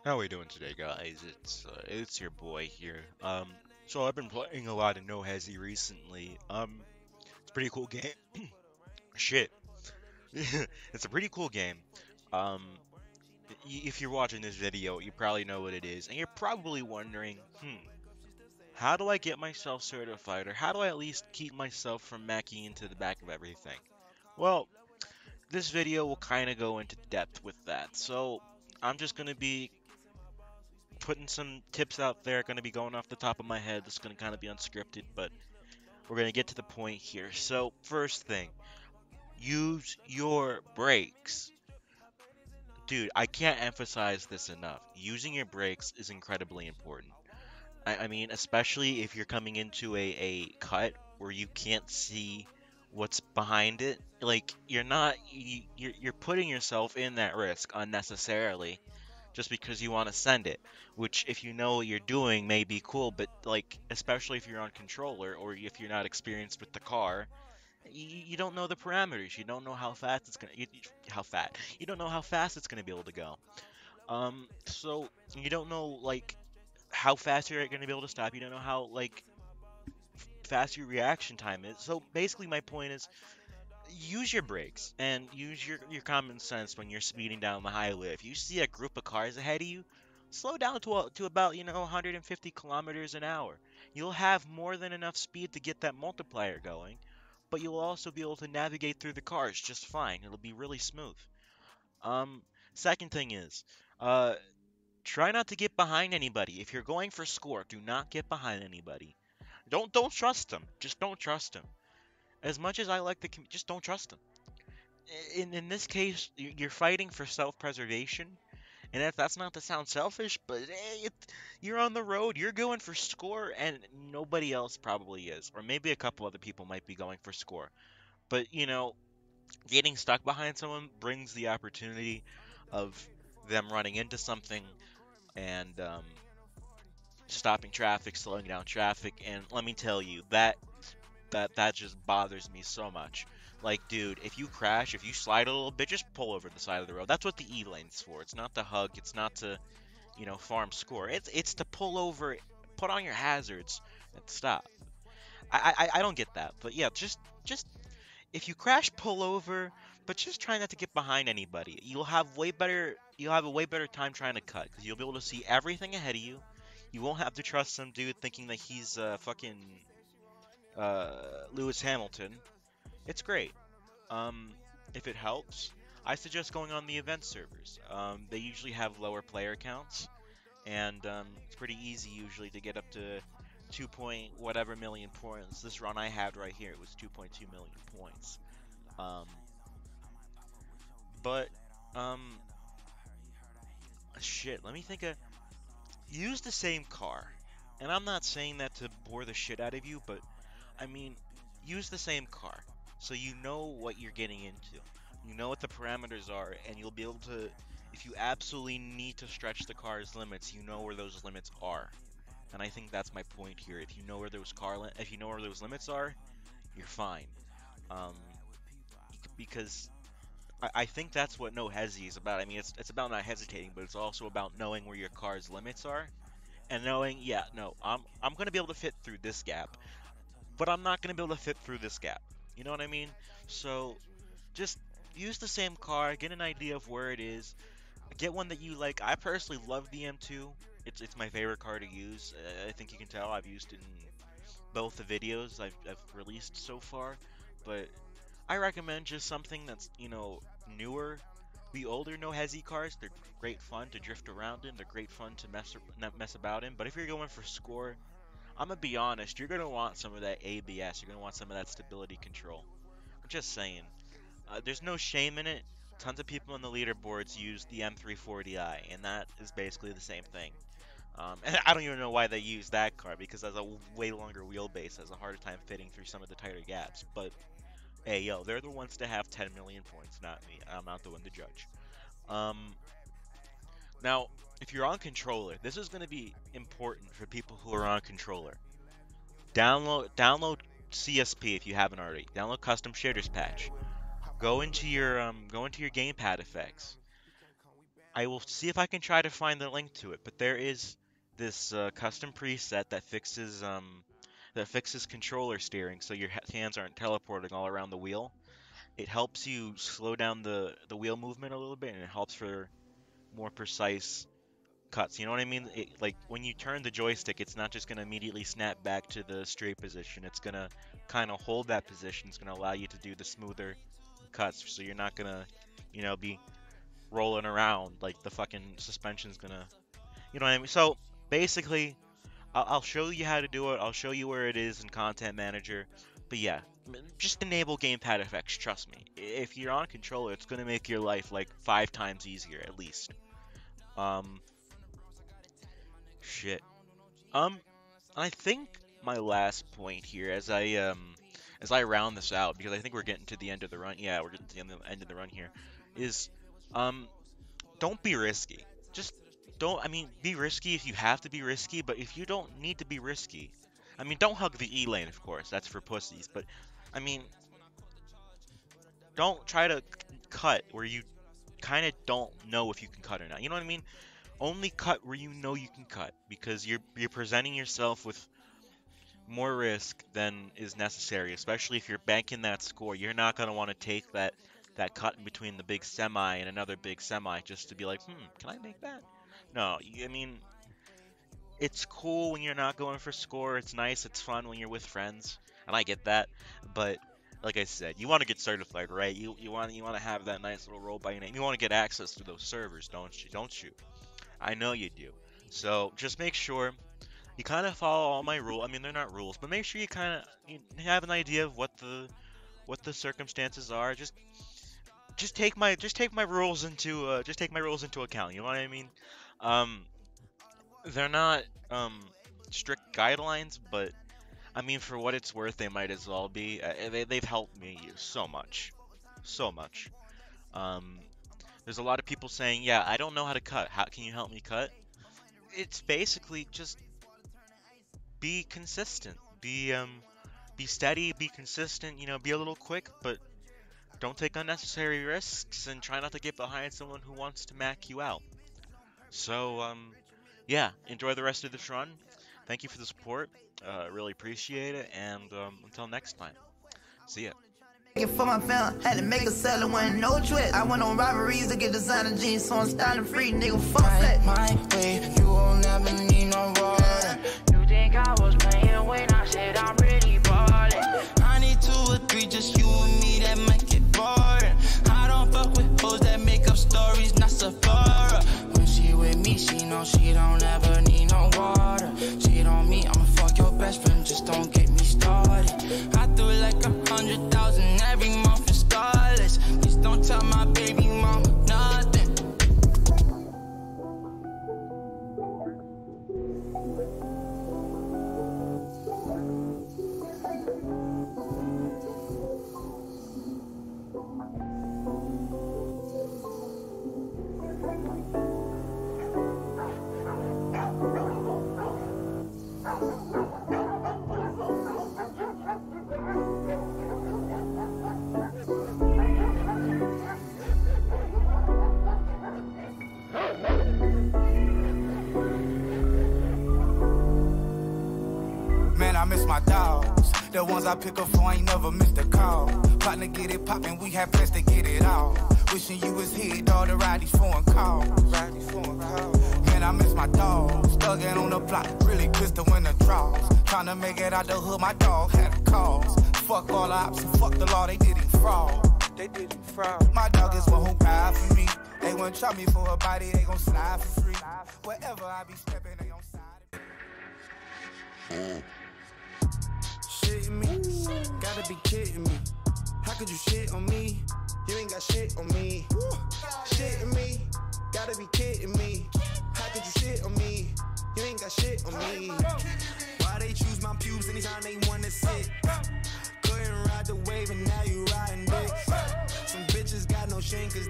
How we doing today, guys? It's your boy here. So I've been playing a lot of No Hesi recently. It's a pretty cool game. Shit, it's a pretty cool game. Um, if you're watching this video, you probably know what it is, and you're probably wondering, how do I get myself certified, or how do I at least keep myself from macking into the back of everything? Well, this video will kind of go into depth with that. So I'm just gonna be putting some tips out there, going to be going off the top of my head. This is going to kind of be unscripted, but we're going to get to the point here. So, first thing, use your brakes. Dude, I can't emphasize this enough. Using your brakes is incredibly important. I mean, especially if you're coming into a cut where you can't see what's behind it. Like, you're putting yourself in that risk unnecessarily just because you want to send it, which if you know what you're doing may be cool, but like especially if you're on controller or if you're not experienced with the car, you don't know the parameters. You don't know how fast it's gonna how fat. You don't know how fast it's gonna be able to go. So you don't know like how fast you're gonna be able to stop. You don't know how like fast your reaction time is. So basically, my point is use your brakes and use your common sense when you're speeding down the highway. If you see a group of cars ahead of you, slow down to about 150 kilometers an hour. You'll have more than enough speed to get that multiplier going, but you'll also be able to navigate through the cars just fine. It'll be really smooth. Um, Second thing is, uh, try not to get behind anybody. If you're going for score, do not get behind anybody. Don't trust them. Just don't trust them. As much as I like just don't trust them. In this case, you're fighting for self-preservation, and if that's not to sound selfish, but you're on the road, you're going for score, and nobody else probably is, or maybe a couple other people might be going for score. But getting stuck behind someone brings the opportunity of them running into something and stopping traffic, slowing down traffic, and let me tell you that just bothers me so much. Like, dude, if you crash, if you slide a little bit, just pull over the side of the road. That's what the E lane's for. It's not to hug. It's not to, farm score. It's to pull over, put on your hazards, and stop. I don't get that, but yeah, just if you crash, pull over, but just try not to get behind anybody. You'll have a way better time trying to cut because you'll be able to see everything ahead of you. You won't have to trust some dude thinking that he's fucking uh, Lewis Hamilton. It's great. Um, if it helps, I suggest going on the event servers. They usually have lower player counts, and it's pretty easy usually to get up to 2 point whatever million points. This run I had right here was 2.2 million points. Um, but um, shit. Let me think of use the same car, and I'm not saying that to bore the shit out of you, but I mean, use the same car so you know what you're getting into. You know what the parameters are, and you'll be able to, if you absolutely need to stretch the car's limits, you know where those limits are. And I think that's my point here. If you know where if you know where those limits are, you're fine. Um, because I think that's what no hesi is about. I mean, it's about not hesitating, but it's also about knowing where your car's limits are and knowing, yeah, no, I'm gonna be able to fit through this gap, but I'm not going to be able to fit through this gap. You know what I mean? So just use the same car, get an idea of where it is, get one that you like. I personally love the M2. It's my favorite car to use. I think you can tell I've used it in both the videos I've released so far, but I recommend just something that's newer. The older no hesi cars, they're great fun to drift around in. They're great fun to not mess about in. But if you're going for score, I'm gonna be honest, you're gonna want some of that ABS. You're gonna want some of that stability control. I'm just saying. There's no shame in it. Tons of people on the leaderboards use the M340i, and that is basically the same thing. And I don't even know why they use that car because it has a way longer wheelbase, has a harder time fitting through some of the tighter gaps. But hey, yo, they're the ones to have 10 million points, not me. I'm not the one to judge. Um, Now, if you're on controller, this is going to be important for people who are on controller. Download CSP if you haven't already. Download Custom Shaders Patch. Go into your gamepad effects. I will see if I can try to find the link to it. But there is this custom preset that fixes controller steering, so your hands aren't teleporting all around the wheel. It helps you slow down the wheel movement a little bit, and it helps for more precise cuts. You know what I mean? Like when you turn the joystick, it's not just gonna immediately snap back to the straight position. It's gonna kind of hold that position. It's gonna allow you to do the smoother cuts, so you're not gonna, be rolling around like the fucking suspension's gonna, you know what I mean? So basically, I'll show you how to do it. I'll show you where it is in Content Manager. But yeah, just enable gamepad effects. Trust me. If you're on a controller, it's gonna make your life like 5 times easier at least. Shit. I think my last point here, as I round this out, because I think we're getting to the end of the run. Yeah, we're getting to the end of the run here. Is don't be risky. Just don't. I mean, be risky if you have to be risky, but if you don't need to be risky, I mean, don't hug the E lane, of course. That's for pussies. But I mean, don't try to cut where you kind of don't know if you can cut or not. You know what I mean? Only cut where you know you can cut, because you're presenting yourself with more risk than is necessary, especially if you're banking that score. You're not going to want to take that cut in between the big semi and another big semi just to be like, can I make that? No, I mean, it's cool when you're not going for score. It's nice, it's fun when you're with friends, and I get that. But like I said, you want to get certified, right? You want to have that nice little role by your name. You want to get access to those servers, don't you? Don't you? I know you do. So just make sure you kind of follow all my rules. I mean, they're not rules, but make sure you kind of have an idea of what the circumstances are. Just take my rules into account. You know what I mean? They're not strict guidelines, but I mean, for what it's worth, they might as well be. They've helped me so much, so much. There's a lot of people saying, yeah, I don't know how to cut. How can you help me cut? It's basically just be consistent. Be steady, be consistent, be a little quick, but don't take unnecessary risks, and try not to get behind someone who wants to mac you out. So, yeah, enjoy the rest of this run. Thank you for the support. Really appreciate it, and until next time, see ya. For my fam, had to make a seller when no trip. I went on robberies to get designer jeans, so I'm styling free, nigga. Fuck that. My way, you will never need no water. You think I was playing when I said I'm really ballin'? I need 2 or 3, just you and me, that might get boring. I don't fuck with hoes that make up stories, not Sephora. When she with me, she know she don't ever need no water. Cheat on me, I'ma fuck your best friend, just don't get me started. I threw like 100,000 every month in starless. Please don't tell my baby mama nothing. I miss my dogs. The ones I pick up for ain't never missed a call. Partner get it poppin', we had plans to get it all. Wishing you was here, dog, to ride these foreign calls. Man, I miss my dogs. Thuggin' on the block, really pissed to win the draws. Tryna make it out the hood, my dog had a cause. Fuck all the ops and fuck the law, they didn't fraud. My dog is one who ride for me. They won't try me for a body, they gon' slide for free. Wherever I be steppin', they on side. Shitting me, gotta be kidding me. How could you shit on me? You ain't got shit on me. Shitting me, gotta be kidding me. How could you shit on me? You ain't got shit on me. Why they choose my pubes anytime they wanna sit? Couldn't ride the wave and now you riding dicks. Some bitches got no shame 'cause